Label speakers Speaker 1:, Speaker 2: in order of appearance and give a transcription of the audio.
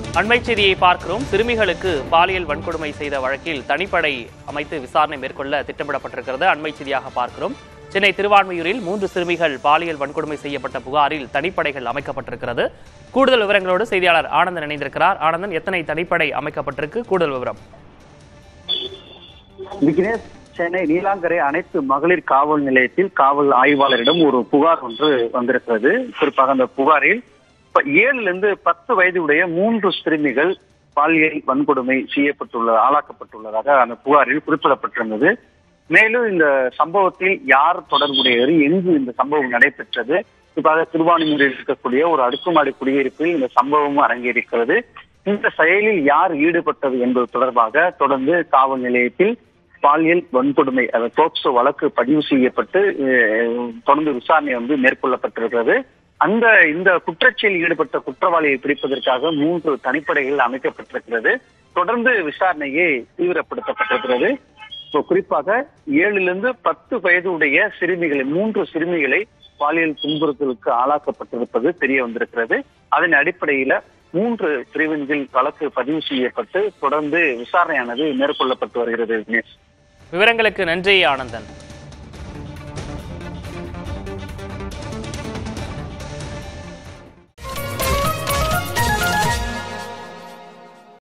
Speaker 1: அண்மை செய்தியை பார்க்கிறோம். சிறுமிகளுக்கு பாலியல் வன்கொடுமை செய்த வழக்கில் தனிப்படை அமைத்து விசாரணை மேற்கொள்ள திட்டமிடப்பட்டிருக்கிறது. அண்மை செய்தியாக பார்க்கிறோம். சென்னை திருவான்மியூரில் 3 சிறுமிகள் பாலியல் வன்கொடுமை செய்யப்பட்ட புகாரில் தனிப்படைகள் அமைக்கப்பட்டிருக்கிறது. கூடுதல் விவரங்களோடு செய்தியாளர் ஆனந்தன் இணைந்திருக்கிறார். ஆனந்தன், எத்தனை தனிப்படை அமைக்கப்பட்டிருக்கு? கூடுதல் விவரம்.
Speaker 2: விக்னேஷ், சென்னை நீலாங்கரை அனைத்து மகளிர் காவல் நிலையத்தில் காவல் ஆய்வாளரிடம் ஒரு புகார் ஒன்று வந்திருக்கிறது. குறிப்பாக அந்த புகாரில் 7 to 10 வயதுடைய 3 சிறுமிகள் பாலியல் வன்கொடுமை ஆளாக்கப்பட்டுள்ளதாக அந்த புகாரில் குறிப்பிடப்பட்டிருந்தது. மேலும் இந்த சம்பவத்தில் யார் தொடர்புடையவர், எங்கு இந்த சம்பவம் நடைபெற்றது, குறிப்பாக திருவான்மியூரில் இருக்கக்கூடிய ஒரு அடுக்குமாடி குடியிருப்பில் இந்த சம்பவமும் அரங்கேறிக்கிறது. இந்த செயலில் யார் ஈடுபட்டது என்பது தொடர்பாக தொடர்ந்து காவல் நிலையத்தில் பாலியல் வன்கொடுமை போக்சோ வழக்கு பதிவு செய்யப்பட்டு தொடர்ந்து விசாரணை மேற்கொள்ளப்பட்டிருக்கிறது. இந்த குற்றச்செயலில் ஈடுபட்ட குற்றவாளியை பிடிப்பதற்காக 3 தனிப்படைகள் அமைக்கப்பட்டிருக்கிறது. தொடர்ந்து விசாரணையை தீவிரப்படுத்தப்பட்டிருக்கிறது. குறிப்பாக 7 to 10 வயதுடைய சிறுமிகளை 3 சிறுமிகளை பாலியல் துன்புறுத்தலுக்கு ஆளாக்கப்பட்டிருப்பது தெரிய வந்திருக்கிறது. அதன் அடிப்படையில 3 பிரிவின்கள் வழக்கு பதிவு செய்யப்பட்டு தொடர்ந்து விசாரணையானது மேற்கொள்ளப்பட்டு வருகிறது.
Speaker 1: விவரங்களுக்கு நன்றி ஆனந்தன்.